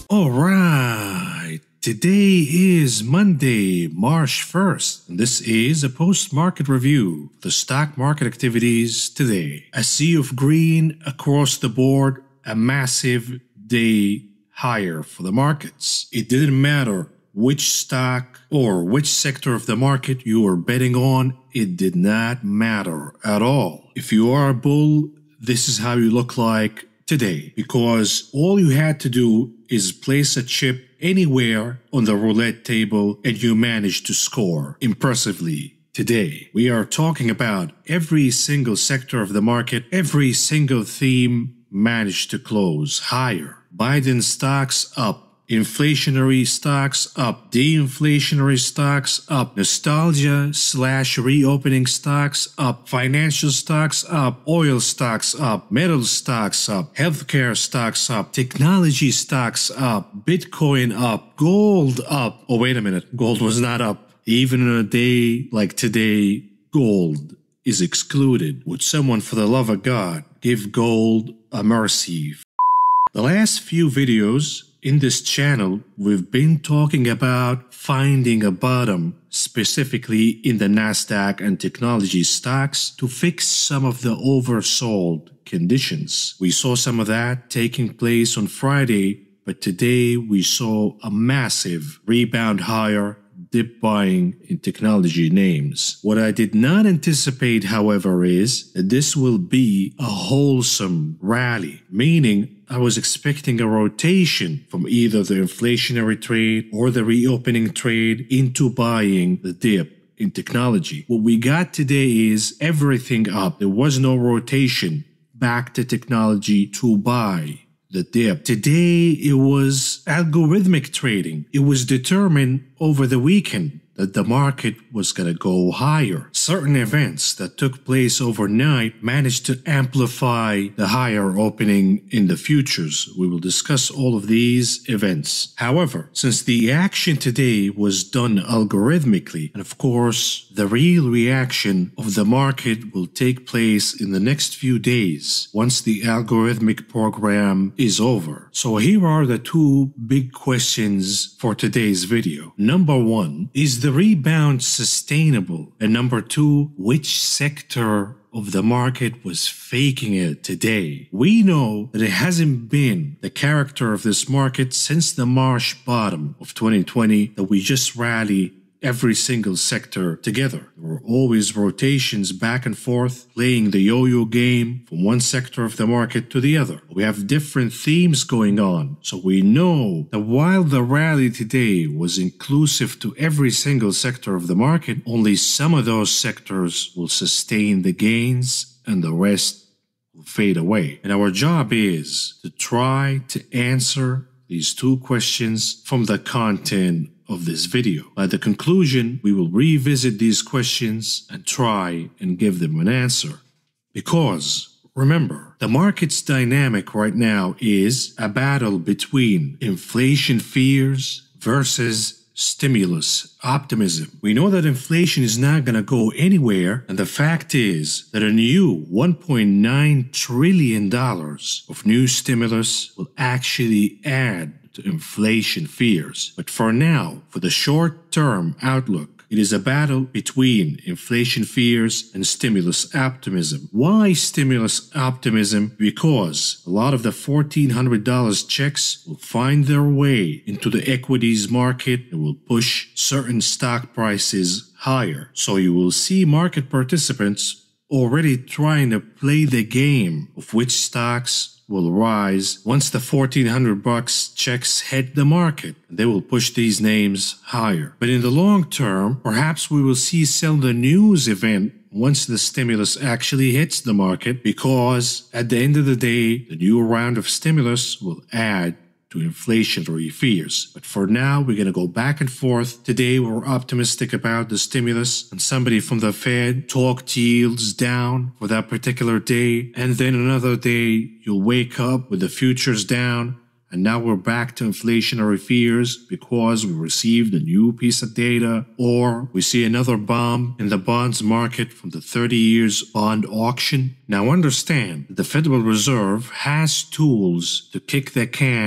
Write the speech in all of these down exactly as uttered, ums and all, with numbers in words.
Alright, today is Monday, March first, and this is a post-market review of the stock market activities today. A sea of green across the board, a massive day higher for the markets. It didn't matter which stock or which sector of the market you were betting on, it did not matter at all. If you are a bull, this is how you look like today, because all you had to do is place a chip anywhere on the roulette table and you managed to score impressively today. We are talking about every single sector of the market, every single theme managed to close higher. Biden stocks up. Inflationary stocks up, de-inflationary stocks up, nostalgia slash reopening stocks up, financial stocks up, oil stocks up, metal stocks up, healthcare stocks up, technology stocks up, Bitcoin up, gold up. Oh, wait a minute. Gold was not up. Even on a day like today, gold is excluded. Would someone, for the love of God, give gold a mercy? The last few videos in this channel, we've been talking about finding a bottom, specifically in the Nasdaq and technology stocks, to fix some of the oversold conditions. We saw some of that taking place on Friday, but today we saw a massive rebound higher, dip buying in technology names. What I did not anticipate, however, is that this will be a wholesome rally, meaning I was expecting a rotation from either the inflationary trade or the reopening trade into buying the dip in technology. What we got today is everything up. There was no rotation back to technology to buy the dip. Today it was algorithmic trading. It was determined over the weekend that the market was going to go higher. Certain events that took place overnight managed to amplify the higher opening in the futures. We will discuss all of these events. However, since the action today was done algorithmically, and of course, the real reaction of the market will take place in the next few days once the algorithmic program is over. So here are the two big questions for today's video. Number one, is the rebound sustainable? And number two, which sector of the market was faking it today? We know that it hasn't been the character of this market since the March bottom of twenty twenty that we just rally every single sector together. There were always rotations back and forth, playing the yo-yo game from one sector of the market to the other. We have different themes going on, so we know that while the rally today was inclusive to every single sector of the market, only some of those sectors will sustain the gains and the rest will fade away. And our job is to try to answer these two questions from the content of this video. By the conclusion, we will revisit these questions and try and give them an answer. Because, remember, the market's dynamic right now is a battle between inflation fears versus stimulus optimism. We know that inflation is not going to go anywhere, and the fact is that a new one point nine trillion dollars of new stimulus will actually add to inflation fears. But for now, for the short-term outlook, it is a battle between inflation fears and stimulus optimism. Why stimulus optimism? Because a lot of the fourteen hundred dollar checks will find their way into the equities market and will push certain stock prices higher. So you will see market participants already trying to play the game of which stocks will rise once the fourteen hundred bucks checks hit the market. They will push these names higher. But in the long term, perhaps we will see sell the news event once the stimulus actually hits the market, because at the end of the day, the new round of stimulus will add to inflationary fears. But for now, we're going to go back and forth. Today, we're optimistic about the stimulus, and somebody from the Fed talked yields down for that particular day, and then another day, you'll wake up with the futures down, and now we're back to inflationary fears because we received a new piece of data, or we see another bomb in the bonds market from the thirty years bond auction. Now understand that the Federal Reserve has tools to kick the can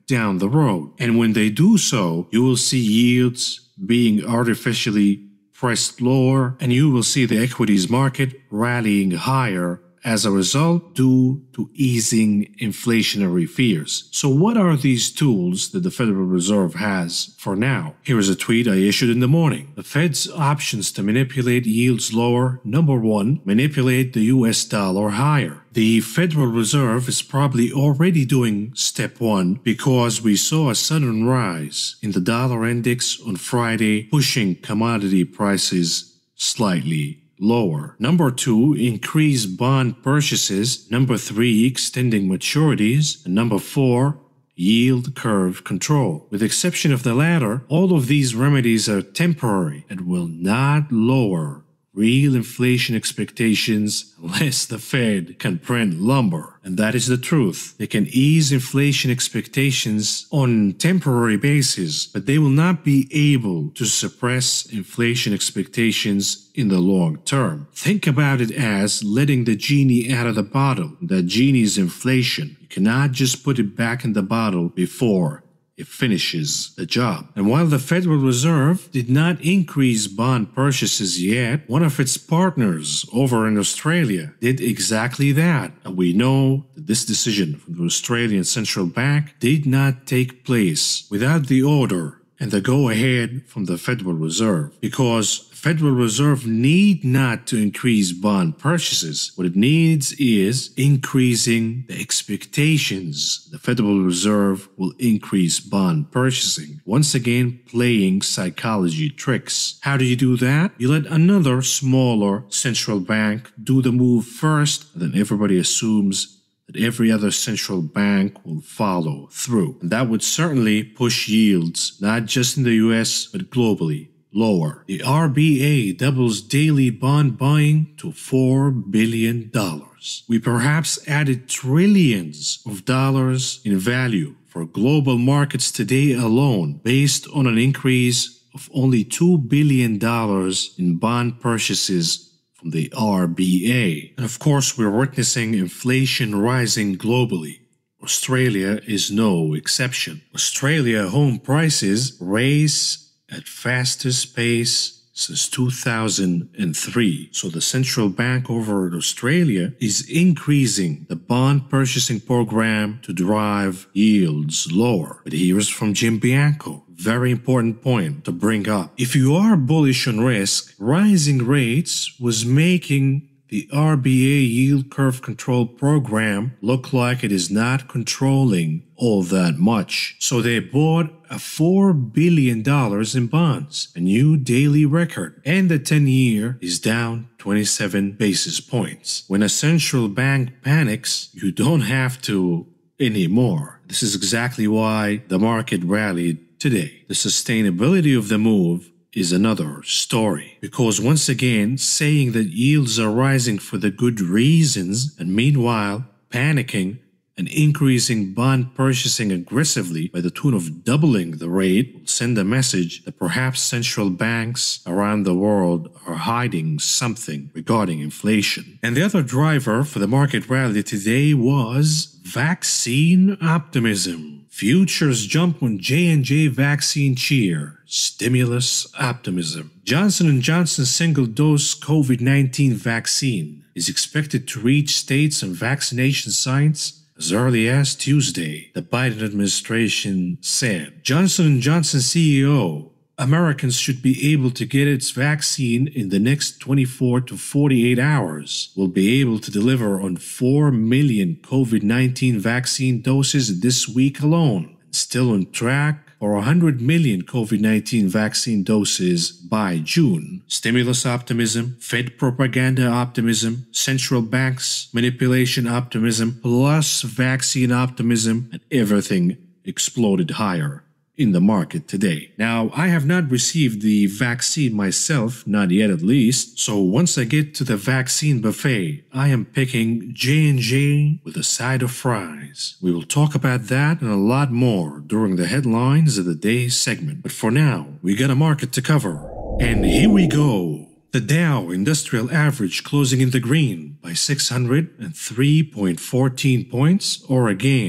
down the road. And when they do so, you will see yields being artificially pressed lower, and you will see the equities market rallying higher as a result due to easing inflationary fears. So what are these tools that the Federal Reserve has for now? Here is a tweet I issued in the morning. The Fed's options to manipulate yields lower. Number one, manipulate the U S dollar higher. The Federal Reserve is probably already doing step one because we saw a sudden rise in the dollar index on Friday, pushing commodity prices slightly lower. Number two, increase bond purchases. Number three, extending maturities. And number four, yield curve control. With the exception of the latter, all of these remedies are temporary and will not lower real inflation expectations unless the Fed can print lumber. And that is the truth. They can ease inflation expectations on a temporary basis, but they will not be able to suppress inflation expectations in the long term. Think about it as letting the genie out of the bottle. That genie is inflation. You cannot just put it back in the bottle before it finishes the job. And while the Federal Reserve did not increase bond purchases yet, one of its partners over in Australia did exactly that. And we know that this decision from the Australian Central Bank did not take place without the order and the go-ahead from the Federal Reserve, because the Federal Reserve need not to increase bond purchases. What it needs is increasing the expectations. The Federal Reserve will increase bond purchasing. Once again, playing psychology tricks. How do you do that? You let another smaller central bank do the move first, and then everybody assumes that every other central bank will follow through. And that would certainly push yields, not just in the U S, but globally, lower. The R B A doubles daily bond buying to four billion dollars. We perhaps added trillions of dollars in value for global markets today alone, based on an increase of only two billion dollars in bond purchases from the R B A. And of course, we're witnessing inflation rising globally. Australia is no exception. Australia home prices raise at fastest pace since two thousand three. So the central bank over in Australia is increasing the bond purchasing program to drive yields lower. But here's from Jim Bianco. Very important point to bring up. If you are bullish on risk, rising rates was making the R B A yield curve control program look like it is not controlling all that much. So they bought a four billion dollars in bonds, a new daily record, and the ten-year is down twenty-seven basis points. When a central bank panics, you don't have to anymore. This is exactly why the market rallied today. The sustainability of the move is another story, because once again, saying that yields are rising for the good reasons and meanwhile panicking and increasing bond purchasing aggressively by the tune of doubling the rate will send a message that perhaps central banks around the world are hiding something regarding inflation. And the other driver for the market rally today was vaccine optimism. Futures jump on J and J vaccine cheer, stimulus optimism. Johnson and Johnson's single-dose COVID nineteen vaccine is expected to reach states and vaccination sites as early as Tuesday, the Biden administration said. Johnson and Johnson C E O, Americans should be able to get its vaccine in the next twenty-four to forty-eight hours. We'll be able to deliver on four million COVID nineteen vaccine doses this week alone, and still on track for one hundred million COVID nineteen vaccine doses by June. Stimulus optimism, Fed propaganda optimism, central banks manipulation optimism, plus vaccine optimism, and everything exploded higher in the market today. Now, I have not received the vaccine myself, not yet at least, so once I get to the vaccine buffet, I am picking J and J with a side of fries. We will talk about that and a lot more during the headlines of the day's segment. But for now, we got a market to cover. And here we go. The Dow Industrial Average closing in the green by six hundred three point one four points, or a gain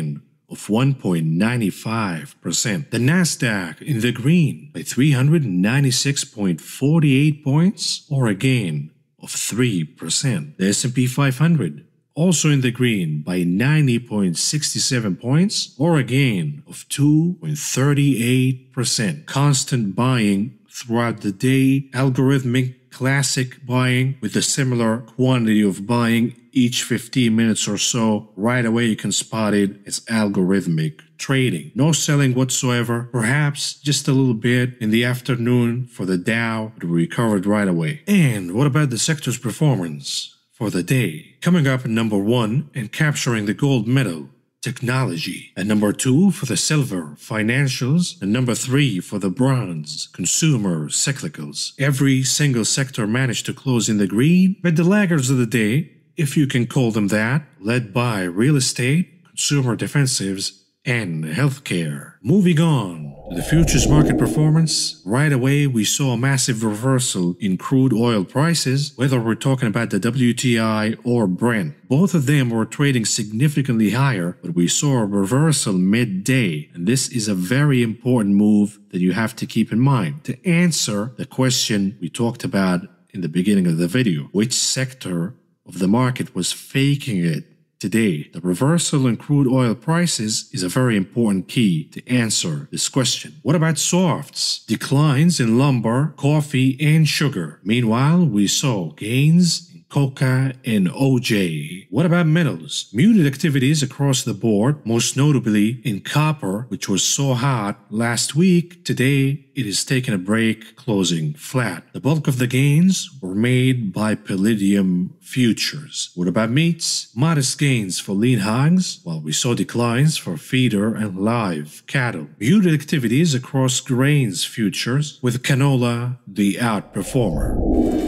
of one point nine five percent. The Nasdaq in the green by three hundred ninety-six point four eight points, or a gain of three percent. The S and P five hundred also in the green by ninety point six seven points, or a gain of two point three eight percent. Constant buying throughout the day, algorithmic classic buying with a similar quantity of buying each fifteen minutes or so. Right away you can spot it as algorithmic trading. No selling whatsoever, perhaps just a little bit in the afternoon for the Dow, but recovered right away. And what about the sector's performance for the day? Coming up at number one and capturing the gold medal, technology. At number two for the silver, financials. And number three for the bronze, consumer cyclicals. Every single sector managed to close in the green, but the laggards of the day, if you can call them that, led by real estate, consumer defensives, and healthcare. Moving on to the futures market performance, right away we saw a massive reversal in crude oil prices, whether we're talking about the W T I or Brent. Both of them were trading significantly higher, but we saw a reversal midday, and this is a very important move that you have to keep in mind to answer the question we talked about in the beginning of the video. Which sector of the market was faking it today? The reversal in crude oil prices is a very important key to answer this question. What about softs? Declines in lumber, coffee, and sugar. Meanwhile, we saw gains in coca and O J. What about metals? Muted activities across the board, most notably in copper, which was so hot last week. Today, it is taking a break, closing flat. The bulk of the gains were made by palladium futures. What about meats? Modest gains for lean hogs, while we saw declines for feeder and live cattle. Muted activities across grains futures, with canola the outperformer.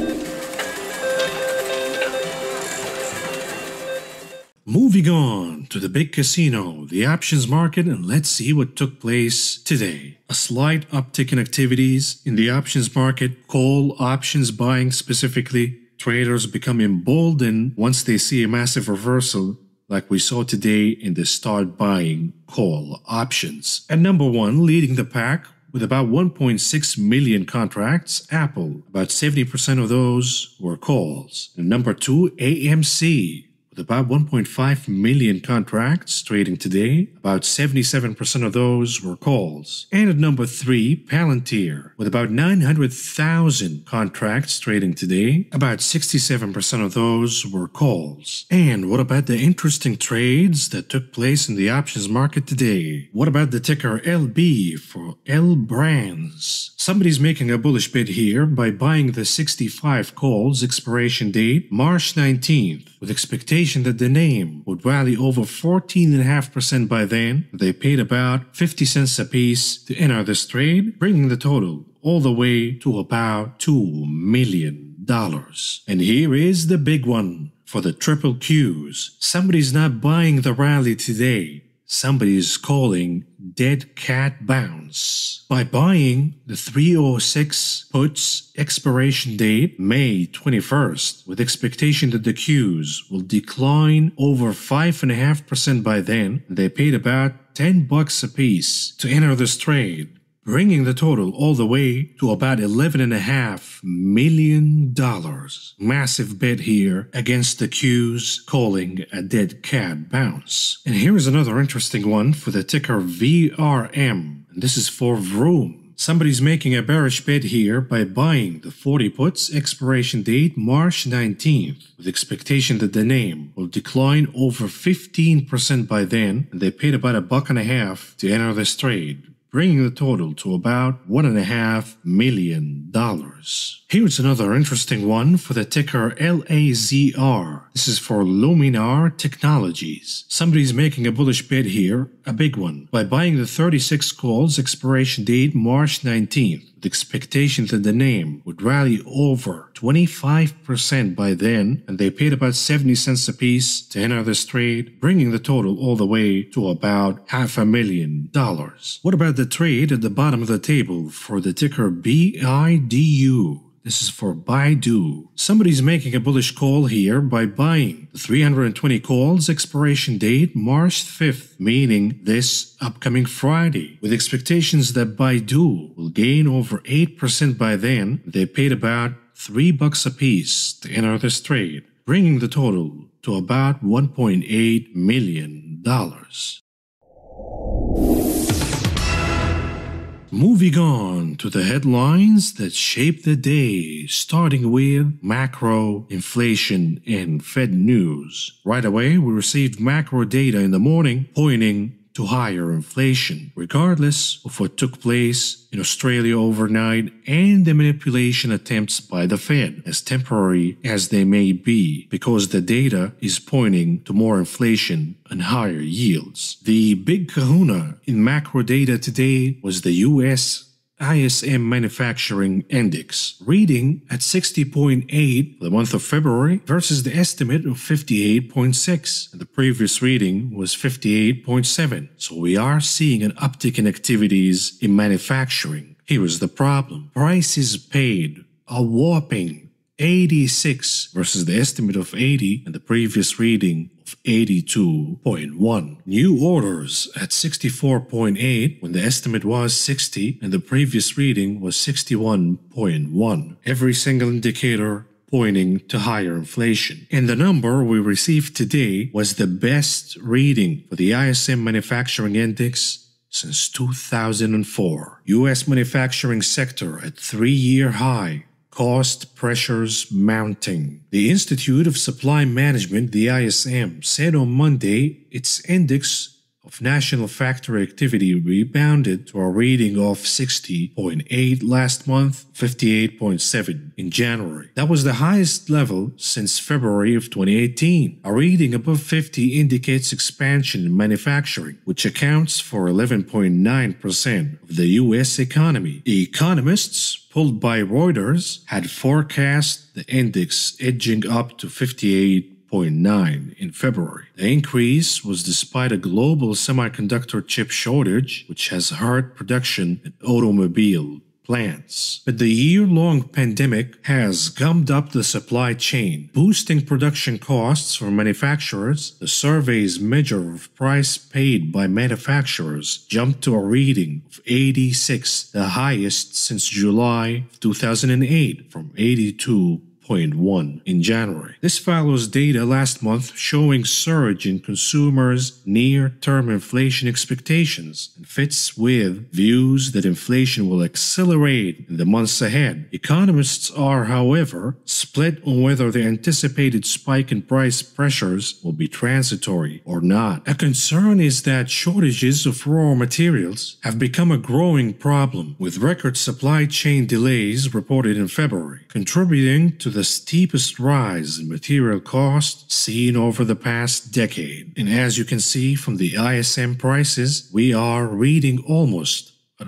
Moving on to the big casino, the options market, and let's see what took place today. A slight uptick in activities in the options market, call options buying specifically. Traders become emboldened once they see a massive reversal like we saw today in the start buying call options. At number one, leading the pack with about one point six million contracts, Apple. About seventy percent of those were calls. And number two, A M C. With about one point five million contracts trading today, about seventy-seven percent of those were calls. And at number three, Palantir. With about nine hundred thousand contracts trading today, about sixty-seven percent of those were calls. And what about the interesting trades that took place in the options market today? What about the ticker L B for L Brands? Somebody's making a bullish bid here by buying the sixty-five calls expiration date March nineteenth, with expectation that the name would rally over fourteen point five percent by then. They paid about fifty cents a piece to enter this trade, bringing the total all the way to about two million dollars. And here is the big one for the triple Qs. Somebody's not buying the rally today. Somebody's calling dead cat bounce by buying the three oh six puts expiration date May twenty-first, with expectation that the Qs will decline over five point five percent by then. They paid about ten bucks a piece to enter this trade, bringing the total all the way to about eleven point five million dollars. Massive bet here against the Qs calling a dead cat bounce. And here is another interesting one for the ticker V R M, and this is for Vroom. Somebody's making a bearish bet here by buying the forty puts expiration date March nineteenth, with expectation that the name will decline over fifteen percent by then, and they paid about a buck and a half to enter this trade, bringing the total to about one and a half million dollars. Here's another interesting one for the ticker L A Z R. This is for Luminar Technologies. Somebody's making a bullish bid here, a big one, by buying the thirty-six calls expiration date March nineteenth, with expectation that the name would rally over twenty-five percent by then, and they paid about seventy cents a piece to enter this trade, bringing the total all the way to about half a million dollars. What about the trade at the bottom of the table for the ticker B I D U? This is for Baidu. Somebody's making a bullish call here by buying. The three hundred twenty calls expiration date March fifth, meaning this upcoming Friday. With expectations that Baidu will gain over eight percent by then, they paid about three bucks a piece to enter this trade, bringing the total to about one point eight million dollars. Moving on to the headlines that shape the day, starting with macro, inflation, and Fed news. Right away, we received macro data in the morning pointing to higher inflation, regardless of what took place in Australia overnight and the manipulation attempts by the Fed, as temporary as they may be, because the data is pointing to more inflation and higher yields. The big kahuna in macro data today was the U S I S M Manufacturing Index, reading at sixty point eight for the month of February versus the estimate of fifty-eight point six, and the previous reading was fifty-eight point seven. So we are seeing an uptick in activities in manufacturing. Here is the problem. Prices paid a whopping eighty-six versus the estimate of eighty and the previous reading of eighty-two point one. New orders at sixty-four point eight when the estimate was sixty and the previous reading was sixty-one point one. Every single indicator pointing to higher inflation. And the number we received today was the best reading for the I S M Manufacturing Index since two thousand four. U S manufacturing sector at three-year high. Cost pressures mounting. The Institute of Supply Management, the I S M, said on Monday its index of national factory activity rebounded to a reading of sixty point eight last month, fifty-eight point seven in January. That was the highest level since February of twenty eighteen. A reading above fifty indicates expansion in manufacturing, which accounts for eleven point nine percent of the U S economy. The economists, pulled by Reuters, had forecast the index edging up to fifty-eight point nine in February. The increase was despite a global semiconductor chip shortage, which has hurt production at automobile plants. But the year-long pandemic has gummed up the supply chain, boosting production costs for manufacturers. The survey's measure of price paid by manufacturers jumped to a reading of eighty-six, the highest since July of two thousand eight, from eighty-two point one in January. This follows data last month showing surge in consumers' near-term inflation expectations and fits with views that inflation will accelerate in the months ahead. Economists are, however, split on whether the anticipated spike in price pressures will be transitory or not. A concern is that shortages of raw materials have become a growing problem, with record supply chain delays reported in February, contributing to the steepest rise in material costs seen over the past decade. And as you can see from the I S M prices, we are reading almost at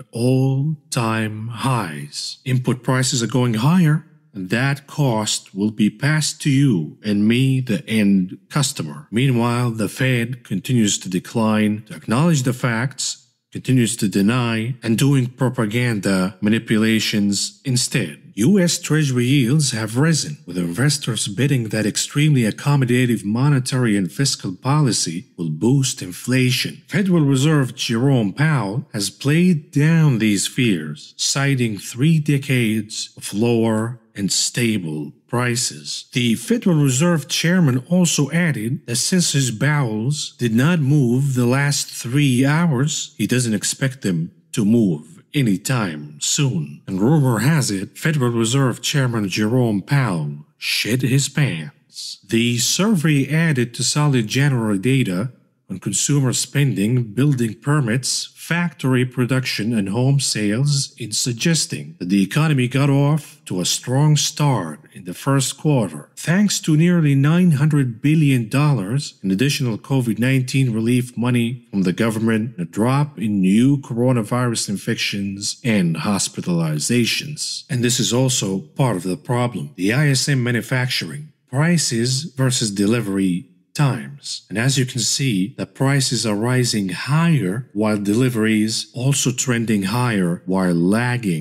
all-time highs. Input prices are going higher, and that cost will be passed to you and me, the end customer. Meanwhile, the Fed continues to decline to acknowledge the facts, continues to deny, and doing propaganda manipulations instead. U S Treasury yields have risen, with investors betting that extremely accommodative monetary and fiscal policy will boost inflation. Federal Reserve Jerome Powell has played down these fears, citing three decades of lower and stable prices. The Federal Reserve Chairman also added that since his bowels did not move the last three hours, he doesn't expect them to move anytime soon. And rumor has it, Federal Reserve Chairman Jerome Powell shit his pants. The survey added to solid January data on consumer spending, building permits, factory production, and home sales, in suggesting that the economy got off to a strong start in the first quarter, thanks to nearly nine hundred billion dollars in additional COVID nineteen relief money from the government, and a drop in new coronavirus infections and hospitalizations. And this is also part of the problem. The I S M manufacturing prices versus delivery times. And as you can see, the prices are rising higher while deliveries also trending higher while lagging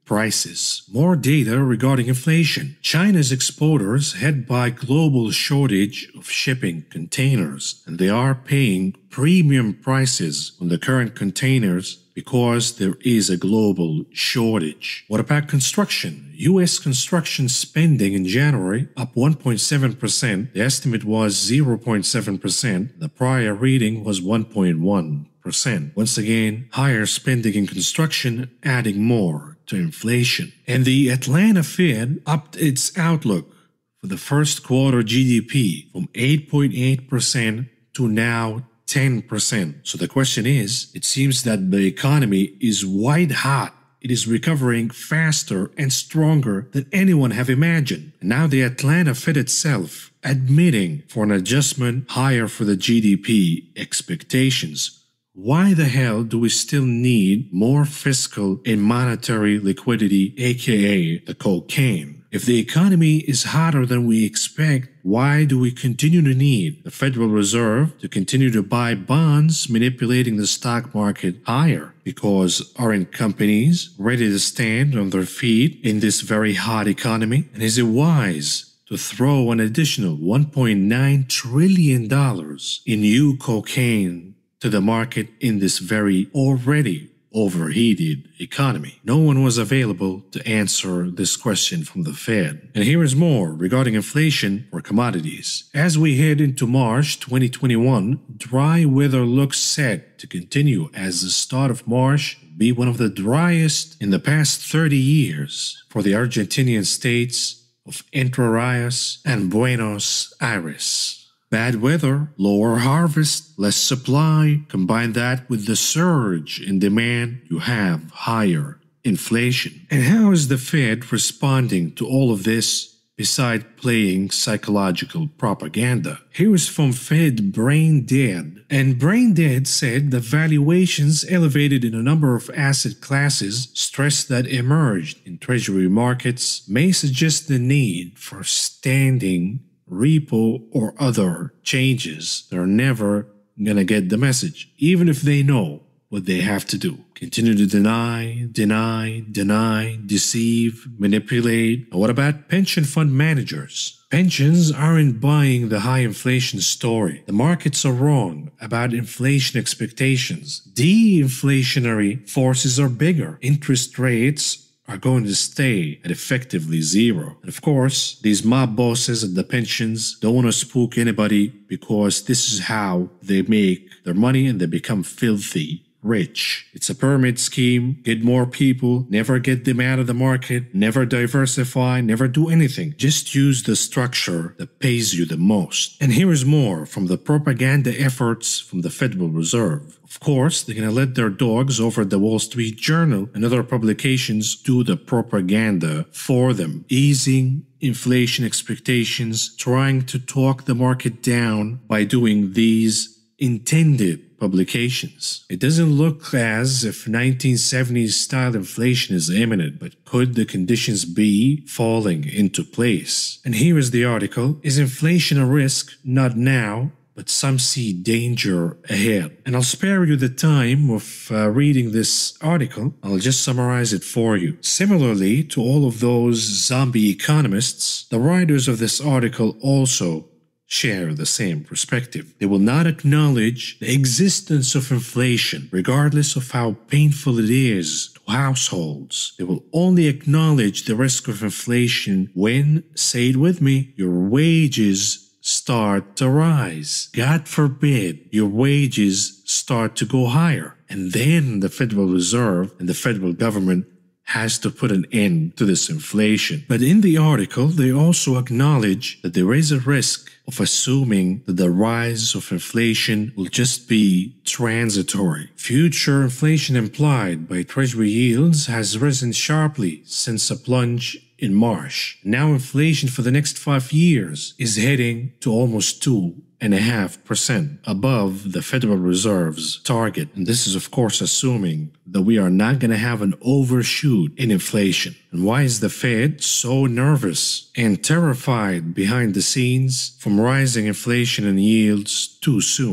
prices. More data regarding inflation. China's exporters hit by global shortage of shipping containers, and they are paying premium prices on the current containers because there is a global shortage. What about construction? U S construction spending in January up one point seven percent. The estimate was zero point seven percent. The prior reading was one point one percent. Once again, higher spending in construction adding more to inflation. And the Atlanta Fed upped its outlook for the first quarter G D P from eight point eight percent to now ten percent. So the question is, it seems that the economy is white hot. It is recovering faster and stronger than anyone have imagined. And now the Atlanta Fed itself admitting for an adjustment higher for the G D P expectations. Why the hell do we still need more fiscal and monetary liquidity, aka the cocaine? If the economy is hotter than we expect, why do we continue to need the Federal Reserve to continue to buy bonds, manipulating the stock market higher? Because aren't companies ready to stand on their feet in this very hot economy? And is it wise to throw an additional one point nine trillion dollars in new cocaine to the market in this very already overheated economy? No one was available to answer this question from the Fed. And here is more regarding inflation for commodities. As we head into March twenty twenty-one, dry weather looks set to continue, as the start of March will be one of the driest in the past thirty years for the Argentinian states of Entre Rios and Buenos Aires. Bad weather, lower harvest, less supply, combine that with the surge in demand, you have higher inflation. And how is the Fed responding to all of this besides playing psychological propaganda? Here is from Fed Brain Dead. And Brain Dead said the valuations elevated in a number of asset classes, stress that emerged in treasury markets, may suggest the need for standing repo or other changes. They're never gonna get the message, even if they know what they have to do. Continue to deny, deny, deny, deceive, manipulate. What about pension fund managers? Pensions aren't buying the high inflation story. The markets are wrong about inflation expectations. De-inflationary forces are bigger. Interest rates are going to stay at effectively zero. And of course, these mob bosses at the pensions don't want to spook anybody because this is how they make their money and they become filthy rich. It's a pyramid scheme. Get more people, never get them out of the market, never diversify, never do anything. Just use the structure that pays you the most. And here is more from the propaganda efforts from the Federal Reserve. Of course, they're going to let their dogs over at the Wall Street Journal and other publications do the propaganda for them, easing inflation expectations, trying to talk the market down by doing these intended publications. It doesn't look as if nineteen seventies style inflation is imminent, but could the conditions be falling into place? And here is the article. Is inflation a risk? Not now, but some see danger ahead. And I'll spare you the time of uh, reading this article. I'll just summarize it for you. Similarly to all of those zombie economists, the writers of this article also share the same perspective. They will not acknowledge the existence of inflation, regardless of how painful it is to households. They will only acknowledge the risk of inflation when, say it with me, your wages start to rise. God forbid your wages start to go higher. And then the Federal Reserve and the federal government has to put an end to this inflation. But in the article, they also acknowledge that there is a risk of assuming that the rise of inflation will just be transitory. Future inflation implied by Treasury yields has risen sharply since a plunge in March. Now inflation for the next five years is heading to almost two and a half percent above the Federal Reserve's target. And this is of course assuming that we are not going to have an overshoot in inflation. And why is the Fed so nervous and terrified behind the scenes from rising inflation and yields too soon?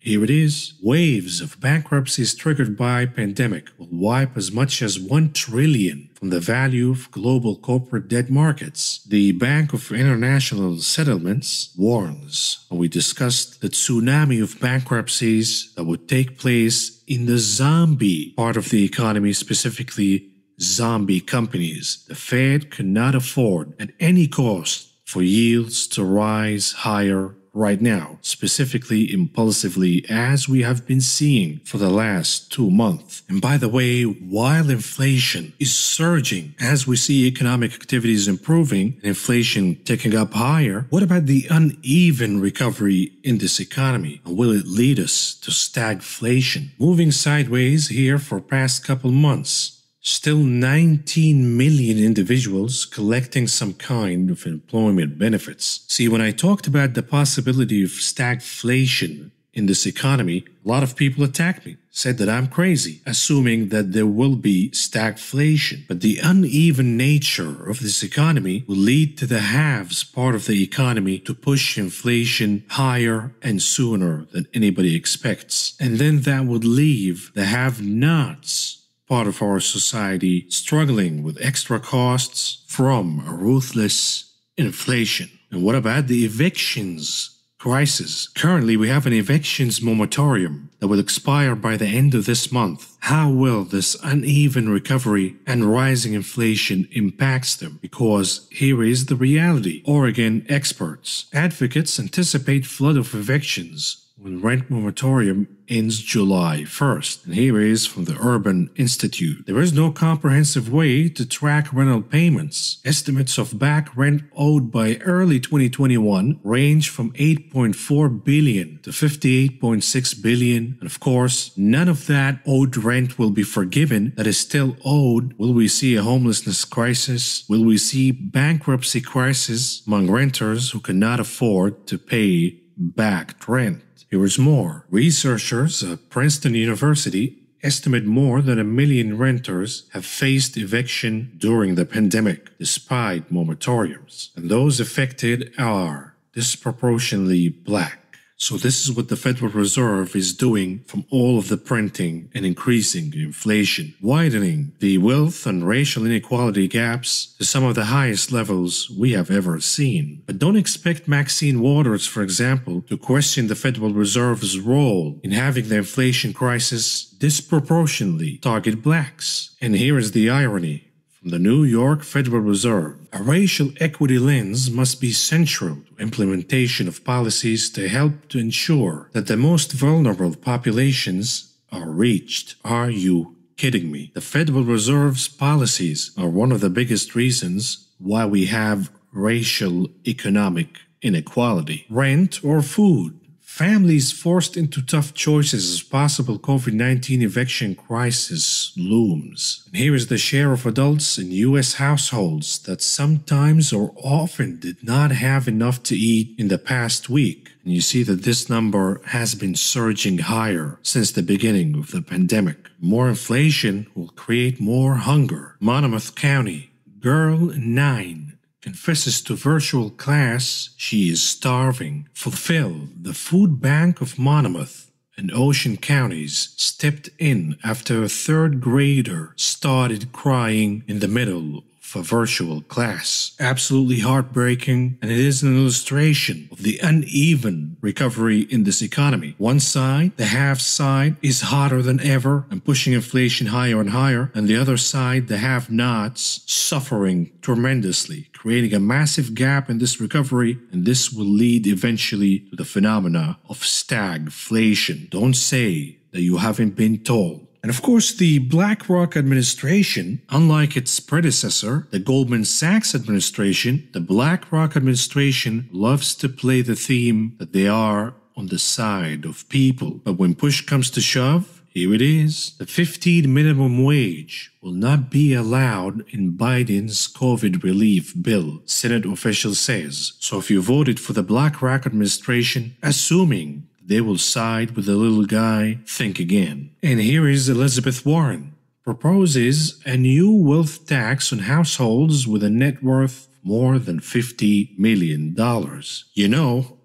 Here it is. Waves of bankruptcies triggered by pandemic will wipe as much as one trillion from the value of global corporate debt markets. The Bank of International Settlements warns, and we discussed the tsunami of bankruptcies that would take place in the zombie part of the economy, specifically zombie companies. The Fed cannot afford at any cost for yields to rise higher right now, specifically impulsively, as we have been seeing for the last two months. And by the way, while inflation is surging as we see economic activities improving and inflation ticking up higher, what about the uneven recovery in this economy? And will it lead us to stagflation? Moving sideways here for past couple months. Still nineteen million individuals collecting some kind of employment benefits. See, when I talked about the possibility of stagflation in this economy, a lot of people attacked me, said that I'm crazy, assuming that there will be stagflation. But the uneven nature of this economy will lead to the haves part of the economy to push inflation higher and sooner than anybody expects. And then that would leave the have-nots part of our society struggling with extra costs from a ruthless inflation. And what about the evictions crisis? Currently, we have an evictions moratorium that will expire by the end of this month. How will this uneven recovery and rising inflation impact them? Because here is the reality. Oregon experts, advocates anticipate flood of evictions when rent moratorium ends July first. And here is from the Urban Institute. There is no comprehensive way to track rental payments. Estimates of back rent owed by early twenty twenty-one range from eight point four billion dollars to fifty-eight point six billion dollars. And of course, none of that owed rent will be forgiven that is still owed. Will we see a homelessness crisis? Will we see bankruptcy crisis among renters who cannot afford to pay back rent? Here is more. Researchers at Princeton University estimate more than a million renters have faced eviction during the pandemic, despite moratoriums. And those affected are disproportionately black. So this is what the Federal Reserve is doing from all of the printing and increasing inflation, widening the wealth and racial inequality gaps to some of the highest levels we have ever seen. But don't expect Maxine Waters, for example, to question the Federal Reserve's role in having the inflation crisis disproportionately target blacks. And here is the irony. From the New York Federal Reserve, a racial equity lens must be central to implementation of policies to help to ensure that the most vulnerable populations are reached. Are you kidding me? The Federal Reserve's policies are one of the biggest reasons why we have racial economic inequality. Rent or food. Families forced into tough choices as possible COVID nineteen eviction crisis looms. And here is the share of adults in U S households that sometimes or often did not have enough to eat in the past week. And you see that this number has been surging higher since the beginning of the pandemic. More inflation will create more hunger. Monmouth County, girl nine. Confesses to virtual class she is starving. Fulfill. The Food Bank of Monmouth and Ocean Counties stepped in after a third grader started crying in the middle of a virtual class. Absolutely heartbreaking, and it is an illustration of the uneven recovery in this economy. One side, the have side, is hotter than ever and pushing inflation higher and higher, and the other side, the have-nots, suffering tremendously, creating a massive gap in this recovery, and this will lead eventually to the phenomena of stagflation. Don't say that you haven't been told. And of course, the BlackRock administration, unlike its predecessor, the Goldman Sachs administration, the BlackRock administration loves to play the theme that they are on the side of people. But when push comes to shove, here it is. The fifteen minimum wage will not be allowed in Biden's COVID relief bill, Senate official says. So if you voted for the BlackRock administration, assuming they will side with the little guy, think again. And here is Elizabeth Warren. Proposes a new wealth tax on households with a net worth more than fifty million dollars. You know,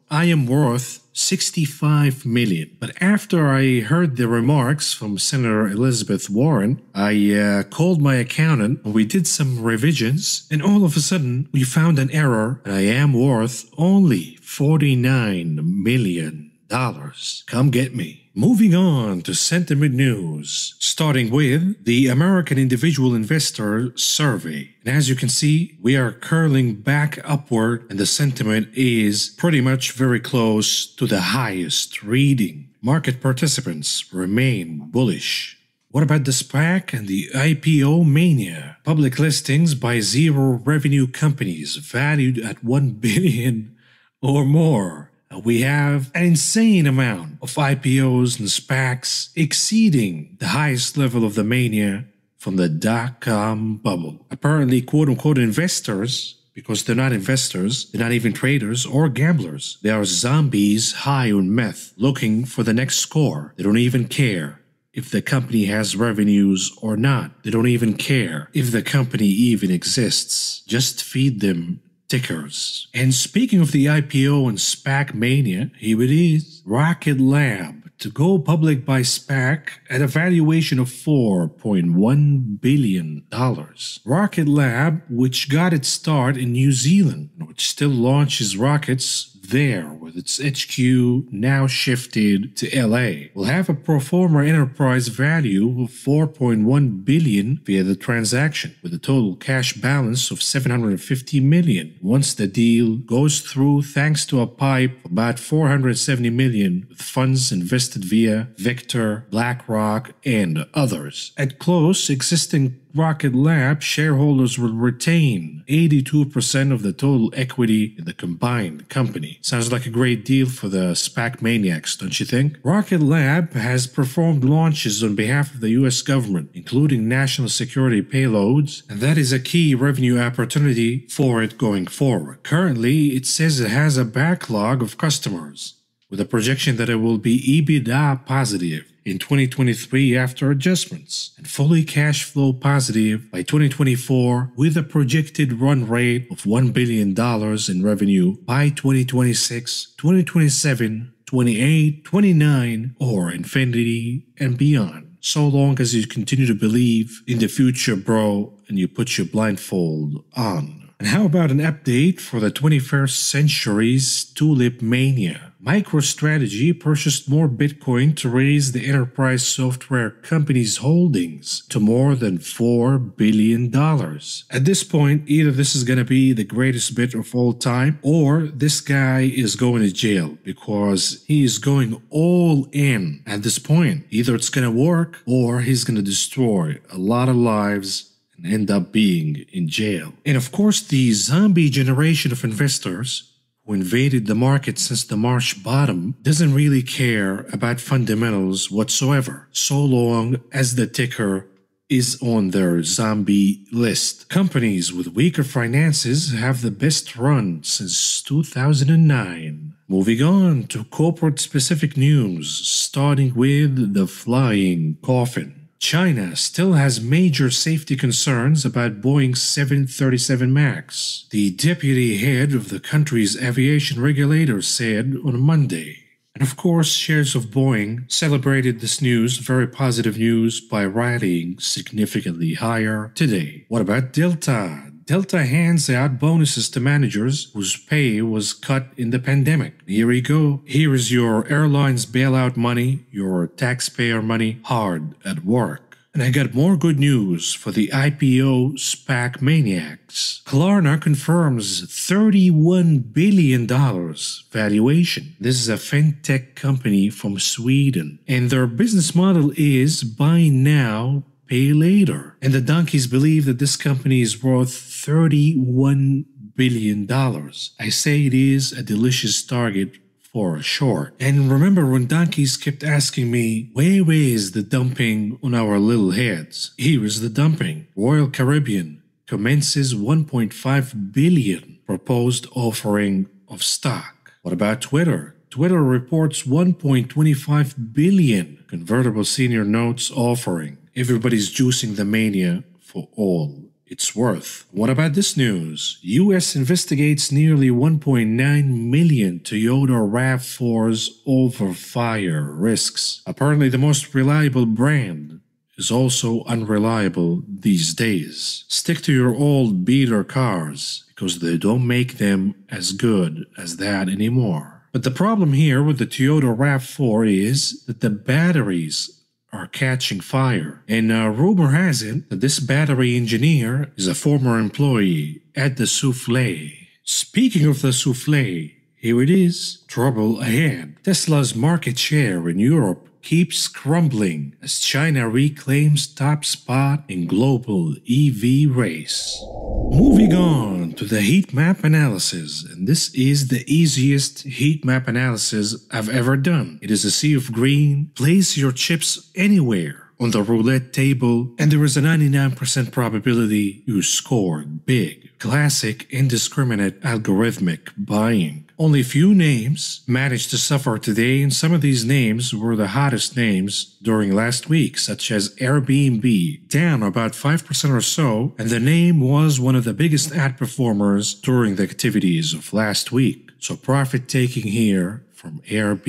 I am worth sixty-five million dollars. But after I heard the remarks from Senator Elizabeth Warren, I uh, called my accountant and we did some revisions, and all of a sudden we found an error and I am worth only forty-nine million dollars. Come get me. Moving on to sentiment news, starting with the American Individual Investor Survey. And as you can see, we are curling back upward and the sentiment is pretty much very close to the highest reading. Market participants remain bullish. What about the SPAC and the I P O mania? Public listings by zero revenue companies valued at one billion dollars or more. We have an insane amount of I P Os and SPACs exceeding the highest level of the mania from the dot-com bubble. Apparently, quote-unquote investors, because they're not investors, they're not even traders or gamblers. They are zombies high on meth, looking for the next score. They don't even care if the company has revenues or not. They don't even care if the company even exists. Just feed them tickers. And speaking of the I P O and SPAC mania, here it is. Rocket Lab to go public by SPAC at a valuation of four point one billion dollars. Rocket Lab, which got its start in New Zealand, which still launches rockets there with its H Q now shifted to L A, will have a pro forma enterprise value of four point one billion dollars via the transaction, with a total cash balance of seven hundred fifty million dollars once the deal goes through, thanks to a pipe of about four hundred seventy million dollars with funds invested via Victor, BlackRock, and others. At close, existing Rocket Lab shareholders will retain eighty-two percent of the total equity in the combined company. Sounds like a great deal for the SPAC maniacs, don't you think? Rocket Lab has performed launches on behalf of the U S government, including national security payloads, and that is a key revenue opportunity for it going forward. Currently, it says it has a backlog of customers, with a projection that it will be EBITDA positive in twenty twenty-three after adjustments, and fully cash flow positive by twenty twenty-four with a projected run rate of one billion dollars in revenue by twenty twenty-six, twenty twenty-seven, twenty-eight, twenty-nine, or infinity and beyond. So long as you continue to believe in the future, bro, and you put your blindfold on. And how about an update for the twenty-first century's tulip mania? MicroStrategy purchased more Bitcoin to raise the enterprise software company's holdings to more than four billion dollars. At this point, either this is going to be the greatest bit of all time, or this guy is going to jail because he is going all in at this point. Either it's going to work or he's going to destroy a lot of lives and end up being in jail. And of course, the zombie generation of investors who invaded the market since the March bottom doesn't really care about fundamentals whatsoever, so long as the ticker is on their zombie list. Companies with weaker finances have the best run since two thousand nine. Moving on to corporate-specific news, starting with the flying coffin. China still has major safety concerns about Boeing seven thirty-seven MAX, the deputy head of the country's aviation regulator said on Monday. And of course, shares of Boeing celebrated this news, very positive news, by rallying significantly higher today. What about Delta? Delta hands out bonuses to managers whose pay was cut in the pandemic. Here you go. Here is your airline's bailout money, your taxpayer money, hard at work. And I got more good news for the I P O SPAC maniacs. Klarna confirms thirty-one billion dollars valuation. This is a fintech company from Sweden, and their business model is buy now, pay later. And the donkeys believe that this company is worth thirty-one billion dollars. I say it is a delicious target for a short. And remember when donkeys kept asking me, where, where is the dumping on our little heads? Here is the dumping. Royal Caribbean commences one point five billion dollars proposed offering of stock. What about Twitter? Twitter reports one point two five billion dollars convertible senior notes offering. Everybody's juicing the mania for all it's worth. What about this news? U S investigates nearly one point nine million Toyota RAV fours over fire risks. Apparently the most reliable brand is also unreliable these days. Stick to your old beater cars because they don't make them as good as that anymore. But the problem here with the Toyota RAV four is that the batteries are catching fire. And uh, rumor has it that this battery engineer is a former employee at the Souffle. Speaking of the Souffle, here it is. Trouble ahead. Tesla's market share in Europe keeps crumbling as China reclaims top spot in global E V race. Moving on to the heat map analysis, and this is the easiest heat map analysis I've ever done. It is a sea of green. Place your chips anywhere on the roulette table and there is a ninety-nine percent probability you scored big. Classic indiscriminate algorithmic buying. Only few names managed to suffer today, and some of these names were the hottest names during last week, such as Airbnb, down about five percent or so, and the name was one of the biggest ad performers during the activities of last week. So profit taking here from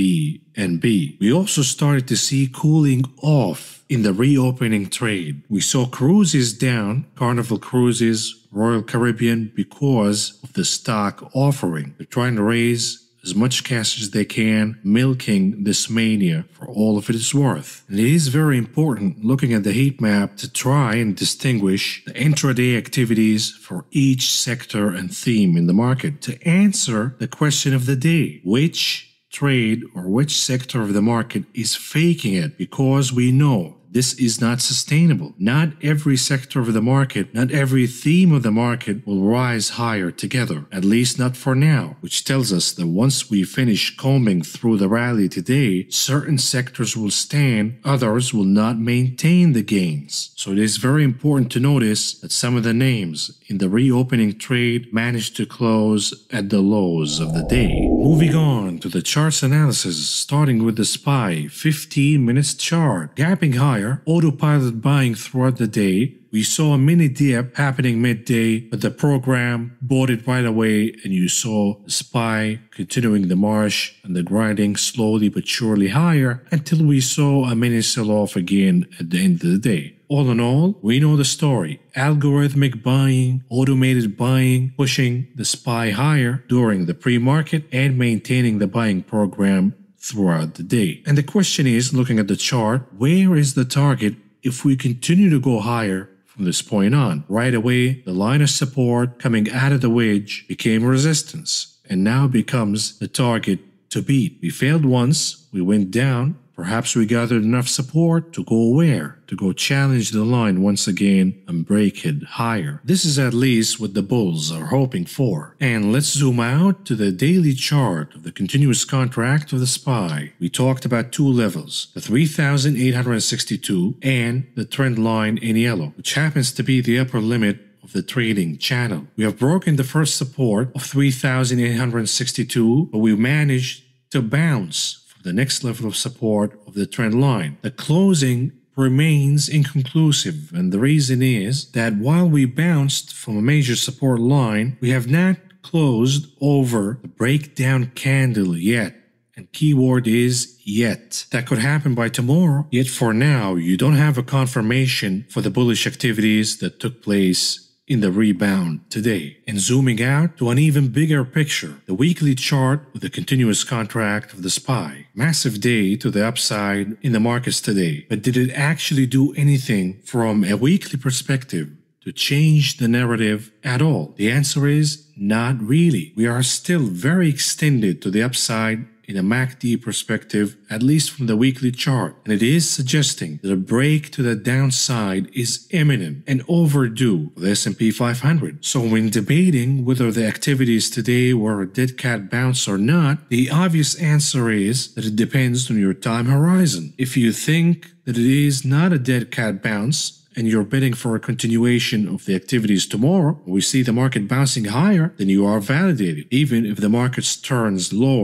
Airbnb. We also started to see cooling off in the reopening trade. We saw cruises down, Carnival Cruises, Royal Caribbean, because of the stock offering. They're trying to raise as much cash as they can, milking this mania for all of it is worth. And it is very important, looking at the heat map, to try and distinguish the intraday activities for each sector and theme in the market to answer the question of the day. Which trade or which sector of the market is faking it? Because we know this is not sustainable. Not every sector of the market, not every theme of the market will rise higher together, at least not for now, which tells us that once we finish combing through the rally today, certain sectors will stand, others will not maintain the gains. So it is very important to notice that some of the names in the reopening trade managed to close at the lows of the day. Moving on to the charts analysis, starting with the S P Y fifteen minutes chart, gapping higher. Autopilot buying throughout the day. We saw a mini dip happening midday, but the program bought it right away, and you saw the S P Y continuing the march and the grinding slowly but surely higher until we saw a mini sell-off again at the end of the day. All in all, we know the story. Algorithmic buying, automated buying, pushing the S P Y higher during the pre-market and maintaining the buying program throughout the day. And the question is, looking at the chart, where is the target if we continue to go higher from this point on? Right away, the line of support coming out of the wedge became resistance and now becomes the target to beat. We failed once, we went down. Perhaps we gathered enough support to go where? To go challenge the line once again and break it higher. This is at least what the bulls are hoping for. And let's zoom out to the daily chart of the continuous contract of the S P Y. We talked about two levels, the three thousand eight hundred sixty-two and the trend line in yellow, which happens to be the upper limit of the trading channel. We have broken the first support of three thousand eight hundred sixty-two, but we managed to bounce the next level of support of the trend line. The closing remains inconclusive, and the reason is that while we bounced from a major support line, we have not closed over the breakdown candle yet. And keyword is yet. That could happen by tomorrow, yet for now you don't have a confirmation for the bullish activities that took place in the rebound today. And zooming out to an even bigger picture, the weekly chart with the continuous contract of the S P Y. Massive day to the upside in the markets today, but did it actually do anything from a weekly perspective to change the narrative at all? The answer is not really. We are still very extended to the upside in a M A C D perspective, at least from the weekly chart, and it is suggesting that a break to the downside is imminent and overdue for the S and P five hundred. So when debating whether the activities today were a dead cat bounce or not, the obvious answer is that it depends on your time horizon. If you think that it is not a dead cat bounce, and you're betting for a continuation of the activities tomorrow, we see the market bouncing higher, then you are validated, even if the market turns lower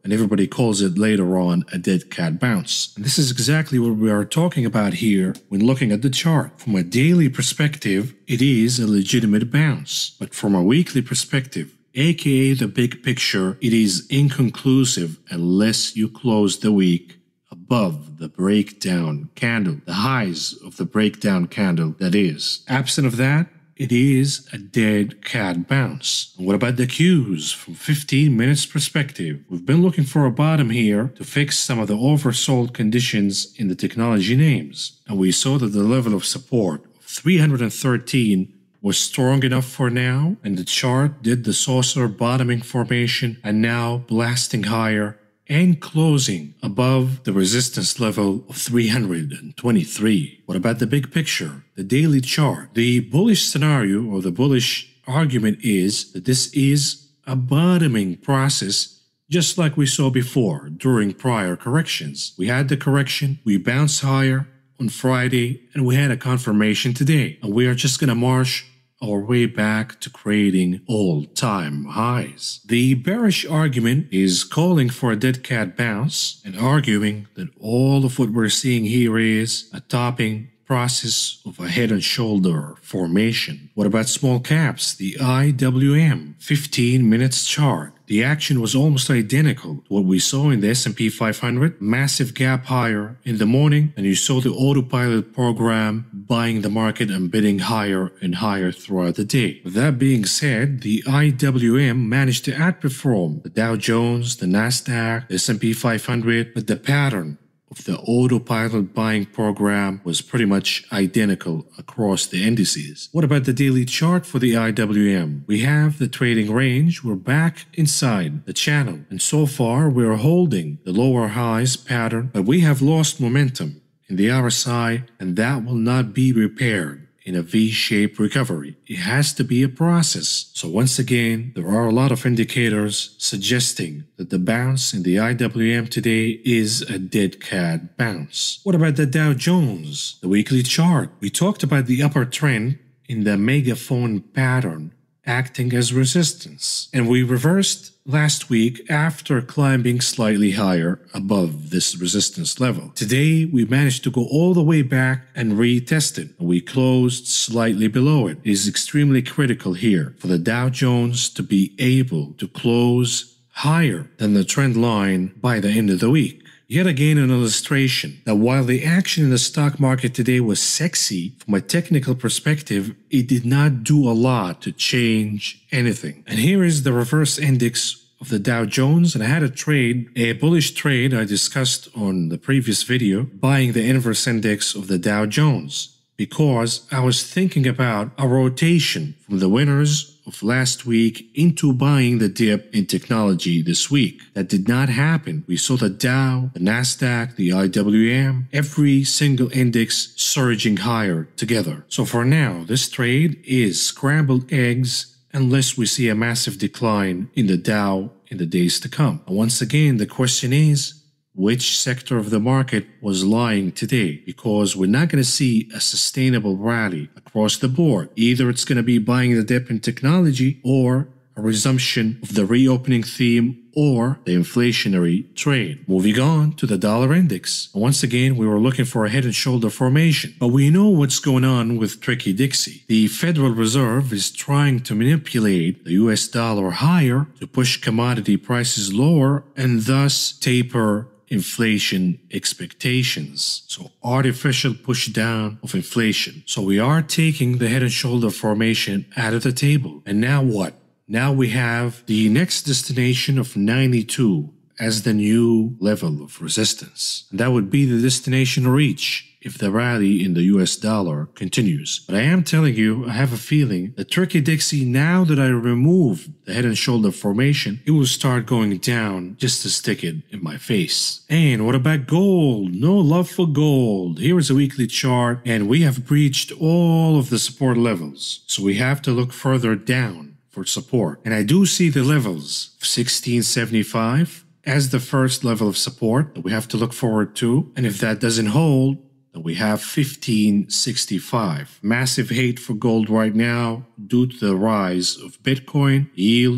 and everybody calls it later on a dead cat bounce. And this is exactly what we are talking about here when looking at the chart. From a daily perspective, it is a legitimate bounce, but from a weekly perspective, aka the big picture, it is inconclusive unless you close the week above the breakdown candle, the highs of the breakdown candle, that is. Absent of that, it is a dead cat bounce. And what about the cues from fifteen minutes perspective? We've been looking for a bottom here to fix some of the oversold conditions in the technology names, and we saw that the level of support of three hundred thirteen was strong enough for now, and the chart did the saucer bottoming formation and now blasting higher and closing above the resistance level of three hundred twenty-three. What about the big picture, the daily chart? The bullish scenario or the bullish argument is that this is a bottoming process, just like we saw before during prior corrections. We had the correction, we bounced higher on Friday, and we had a confirmation today, and we are just going to march our way back to creating all-time highs. The bearish argument is calling for a dead cat bounce and arguing that all of what we're seeing here is a topping process of a head and shoulder formation. What about small caps? The I W M fifteen minutes chart. The action was almost identical to what we saw in the S and P five hundred. Massive gap higher in the morning, and you saw the autopilot program buying the market and bidding higher and higher throughout the day. With that being said, the I W M managed to outperform the Dow Jones, the Nasdaq, the S and P five hundred, but the pattern of the autopilot buying program was pretty much identical across the indices. What about the daily chart for the I W M? We have the trading range. We're back inside the channel, and so far we're holding the lower highs pattern, but we have lost momentum in the R S I, and that will not be repaired in a V-shaped recovery. It has to be a process. So once again, there are a lot of indicators suggesting that the bounce in the I W M today is a dead cat bounce. What about the Dow Jones, the weekly chart? We talked about the upper trend in the megaphone pattern acting as resistance, and we reversed last week after climbing slightly higher above this resistance level. Today we managed to go all the way back and retest it. We closed slightly below it. It is extremely critical here for the Dow Jones to be able to close higher than the trend line by the end of the week. Yet again an illustration that while the action in the stock market today was sexy from a technical perspective, it did not do a lot to change anything. And here is the reverse index of the Dow Jones, and I had a trade, a bullish trade I discussed on the previous video, buying the inverse index of the Dow Jones, because I was thinking about a rotation from the winners of last week into buying the dip in technology this week. That did not happen. We saw the Dow, the Nasdaq, the I W M, every single index surging higher together. So for now, this trade is scrambled eggs unless we see a massive decline in the Dow in the days to come. And once again, the question is, which sector of the market was lying today? Because we're not going to see a sustainable rally across the board. Either it's going to be buying the dip in technology, or a resumption of the reopening theme, or the inflationary trade. Moving on to the dollar index. Once again, we were looking for a head and shoulder formation, but we know what's going on with Tricky Dixie. The Federal Reserve is trying to manipulate the U S dollar higher to push commodity prices lower and thus taper inflation expectations. So artificial push down of inflation. So we are taking the head and shoulder formation out of the table. And now what? Now we have the next destination of ninety-two as the new level of resistance. And that would be the destination to reach if the rally in the U S dollar continues. But I am telling you, I have a feeling that Tricky Dixie, now that I remove the head and shoulder formation, it will start going down just to stick it in my face. And what about gold? No love for gold. Here is a weekly chart, and we have breached all of the support levels. So we have to look further down for support. And I do see the levels of sixteen seventy-five as the first level of support that we have to look forward to. And if that doesn't hold, then we have fifteen sixty-five. Massive hate for gold right now due to the rise of Bitcoin, yields,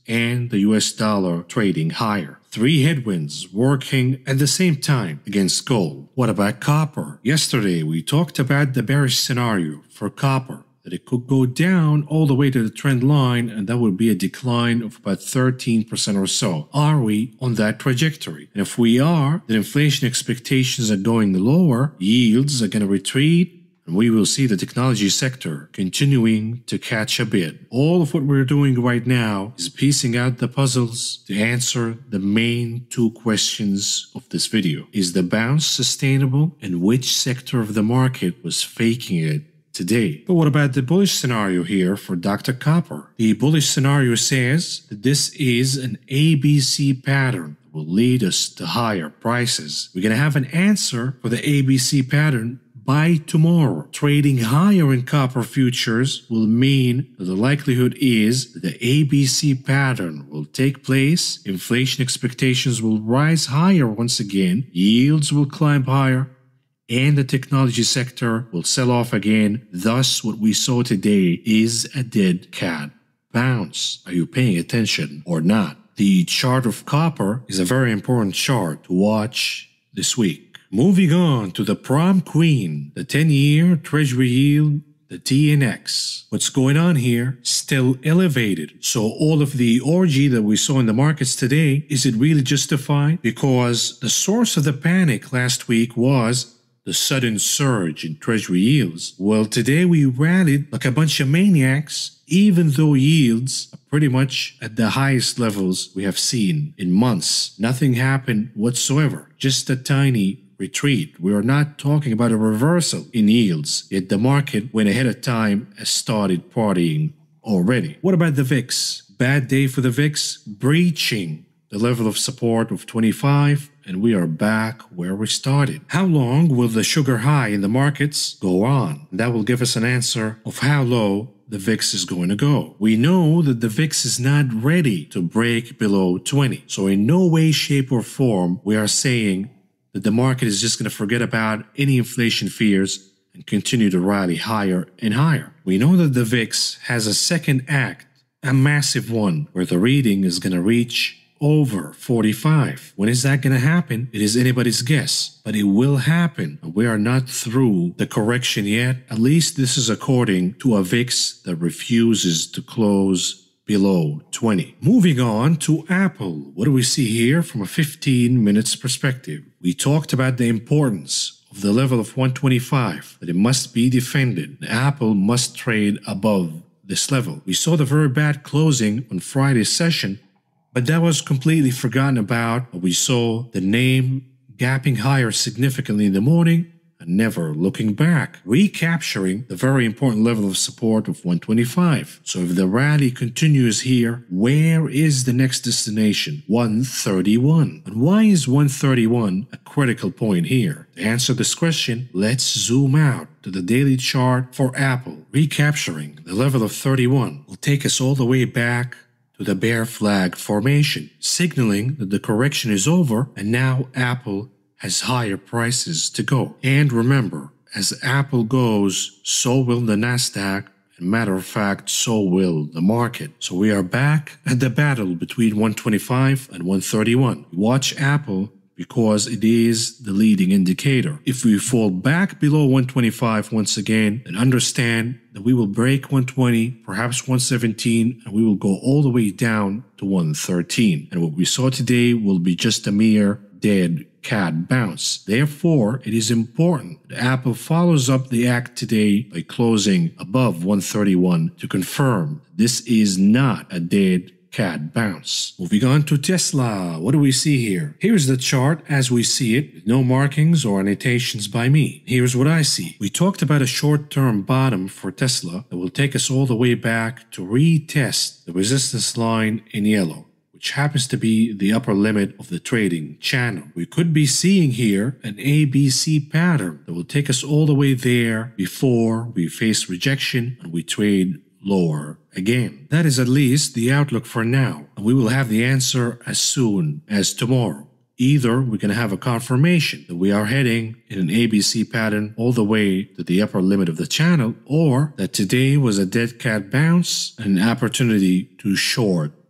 and the U S dollar trading higher. Three headwinds working at the same time against gold. What about copper? Yesterday we talked about the bearish scenario for copper, that it could go down all the way to the trend line and that would be a decline of about thirteen percent or so. Are we on that trajectory? And if we are, then inflation expectations are going lower, yields are going to retreat, and we will see the technology sector continuing to catch a bit. All of what we're doing right now is piecing out the puzzles to answer the main two questions of this video. Is the bounce sustainable, and which sector of the market was faking it today? But what about the bullish scenario here for Doctor Copper? The bullish scenario says that this is an A B C pattern that will lead us to higher prices. We're going to have an answer for the A B C pattern by tomorrow. Trading higher in copper futures will mean that the likelihood is that the A B C pattern will take place, inflation expectations will rise higher once again, yields will climb higher, and the technology sector will sell off again. Thus, what we saw today is a dead cat bounce. Are you paying attention or not? The chart of copper is a very important chart to watch this week. Moving on to the prom queen, the ten-year Treasury yield, the T N X. What's going on here? Still elevated. So all of the orgy that we saw in the markets today, is it really justified? Because the source of the panic last week was the sudden surge in Treasury yields. Well, today we rallied like a bunch of maniacs, even though yields are pretty much at the highest levels we have seen in months. Nothing happened whatsoever, just a tiny retreat. We are not talking about a reversal in yields, yet the market went ahead of time and started partying already. What about the V I X? Bad day for the V I X, breaching the level of support of twenty-five, and we are back where we started. How long will the sugar high in the markets go on? That will give us an answer of how low the V I X is going to go. We know that the V I X is not ready to break below twenty. So in no way, shape, or form we are saying that the market is just going to forget about any inflation fears and continue to rally higher and higher. We know that the V I X has a second act, a massive one, where the reading is going to reach over forty-five. When is that going to happen? It is anybody's guess, but it will happen. We are not through the correction yet. At least this is according to a V I X that refuses to close below twenty. Moving on to Apple. What do we see here from a fifteen minutes perspective? We talked about the importance of the level of one twenty-five, that it must be defended. Apple must trade above this level. We saw the very bad closing on Friday's session, but that was completely forgotten about. We saw the name gapping higher significantly in the morning and never looking back, recapturing the very important level of support of one twenty-five. So if the rally continues here, where is the next destination? one thirty-one. And why is one thirty-one a critical point here? To answer this question, let's zoom out to the daily chart for Apple. Recapturing the level of thirty-one will take us all the way back to the bear flag formation, signaling that the correction is over and now Apple has higher prices to go. And remember, as Apple goes, so will the Nasdaq, and matter of fact, so will the market. So we are back at the battle between one twenty-five and one thirty-one. Watch Apple because it is the leading indicator. If we fall back below one twenty-five once again, then understand that we will break one twenty, perhaps one seventeen, and we will go all the way down to one thirteen. And what we saw today will be just a mere dead cat bounce. Therefore, it is important that Apple follows up the act today by closing above one thirty-one to confirm this is not a dead cat bounce. Moving on to Tesla. What do we see here? Here's the chart as we see it, with no markings or annotations by me. Here's what I see. We talked about a short-term bottom for Tesla that will take us all the way back to retest the resistance line in yellow, which happens to be the upper limit of the trading channel. We could be seeing here an A B C pattern that will take us all the way there before we face rejection and we trade lower again. That is at least the outlook for now, and we will have the answer as soon as tomorrow. Either we're going to have a confirmation that we are heading in an A B C pattern all the way to the upper limit of the channel, or that today was a dead cat bounce and an opportunity to short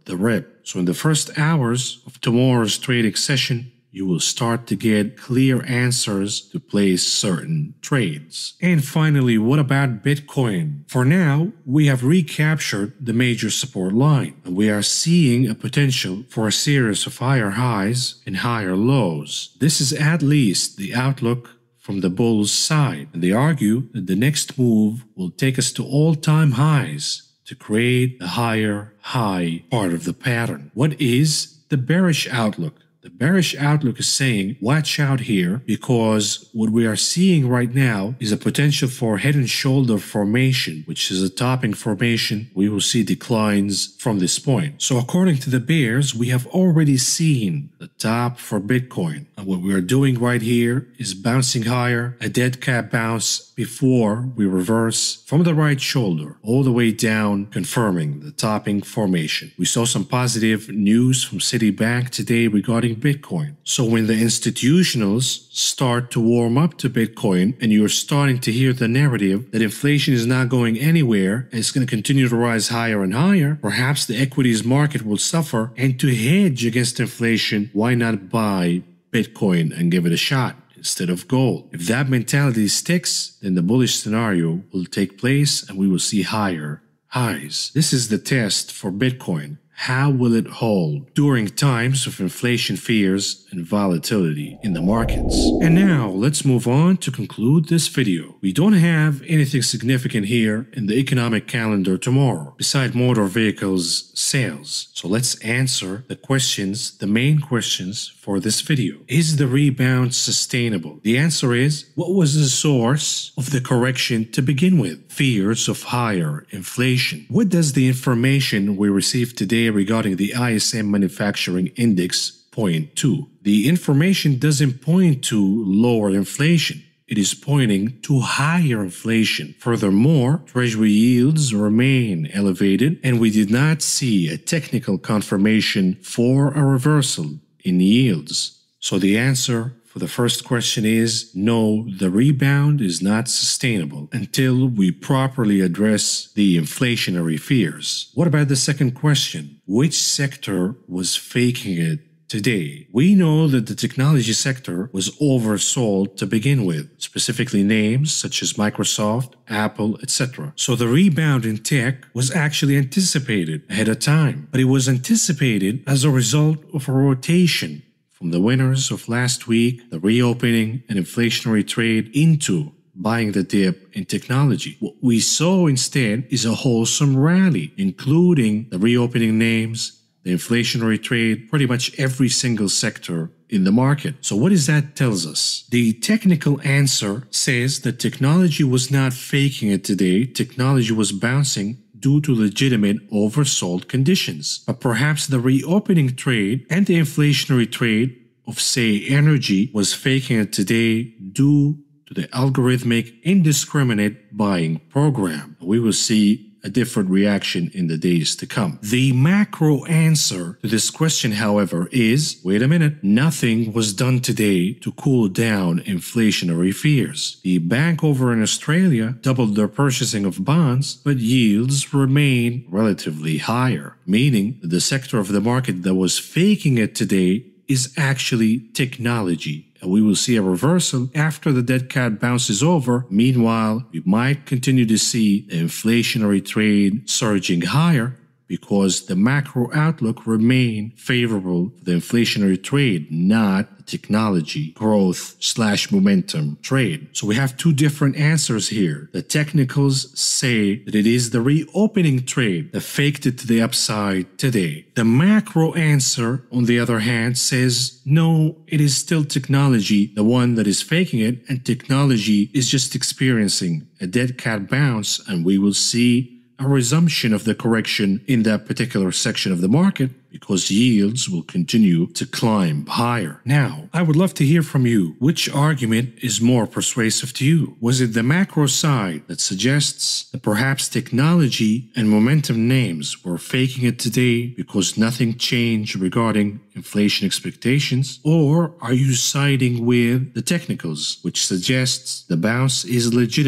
the rip. So in the first hours of tomorrow's trading session, you will start to get clear answers to place certain trades. And finally, what about Bitcoin? For now, we have recaptured the major support line, and we are seeing a potential for a series of higher highs and higher lows. This is at least the outlook from the bulls' side, and they argue that the next move will take us to all-time highs to create a higher high part of the pattern. What is the bearish outlook? The bearish outlook is saying, watch out here, because what we are seeing right now is a potential for head and shoulder formation, which is a topping formation. We will see declines from this point. So according to the bears, we have already seen the top for Bitcoin. And what we are doing right here is bouncing higher, a dead cat bounce before we reverse from the right shoulder all the way down, confirming the topping formation. We saw some positive news from Citibank today regarding Bitcoin. So when the institutionals start to warm up to Bitcoin and you're starting to hear the narrative that inflation is not going anywhere and it's going to continue to rise higher and higher, perhaps the equities market will suffer, and to hedge against inflation, why not buy Bitcoin and give it a shot instead of gold? If that mentality sticks, then the bullish scenario will take place and we will see higher highs. This is the test for Bitcoin. How will it hold during times of inflation fears and volatility in the markets? And now let's move on to conclude this video. We don't have anything significant here in the economic calendar tomorrow besides motor vehicles sales. So let's answer the questions, the main questions for this video. Is the rebound sustainable? The answer is, what was the source of the correction to begin with? Fears of higher inflation. What does the information we received today regarding the I S M Manufacturing Index point to? The information doesn't point to lower inflation. It is pointing to higher inflation. Furthermore, Treasury yields remain elevated, and we did not see a technical confirmation for a reversal in yields. So the answer for the first question is no, the rebound is not sustainable until we properly address the inflationary fears. What about the second question? Which sector was faking it today? We know that the technology sector was oversold to begin with, specifically names such as Microsoft, Apple, et cetera. So the rebound in tech was actually anticipated ahead of time, but it was anticipated as a result of a rotation from the winners of last week, the reopening and inflationary trade, into buying the dip in technology. What we saw instead is a wholesome rally, including the reopening names, the inflationary trade, pretty much every single sector in the market. So what does that tell us? The technical answer says that technology was not faking it today. Technology was bouncing due to legitimate oversold conditions. But perhaps the reopening trade and the inflationary trade of, say, energy was faking it today due to the algorithmic indiscriminate buying program. We will see a different reaction in the days to come. The macro answer to this question, however, is, wait a minute, nothing was done today to cool down inflationary fears. The bank over in Australia doubled their purchasing of bonds, but yields remain relatively higher, meaning that the sector of the market that was faking it today is actually technology. And we will see a reversal after the dead cat bounces over. Meanwhile, we might continue to see the inflationary trade surging higher because the macro outlook remain favorable for the inflationary trade, not the technology growth slash momentum trade. So we have two different answers here. The technicals say that it is the reopening trade that faked it to the upside today. The macro answer, on the other hand, says no, it is still technology, the one that is faking it, and technology is just experiencing a dead cat bounce, and we will see a resumption of the correction in that particular section of the market because yields will continue to climb higher. Now, I would love to hear from you. Which argument is more persuasive to you? Was it the macro side that suggests that perhaps technology and momentum names were faking it today because nothing changed regarding inflation expectations? Or are you siding with the technicals, which suggests the bounce is legitimate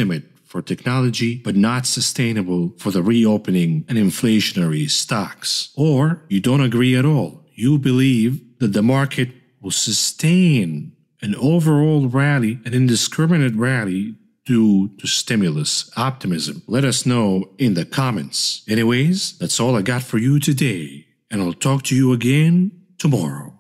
for technology but not sustainable for the reopening and inflationary stocks. Or you don't agree at all. You believe that the market will sustain an overall rally, an indiscriminate rally due to stimulus optimism. Let us know in the comments. Anyways, that's all I got for you today, and I'll talk to you again tomorrow.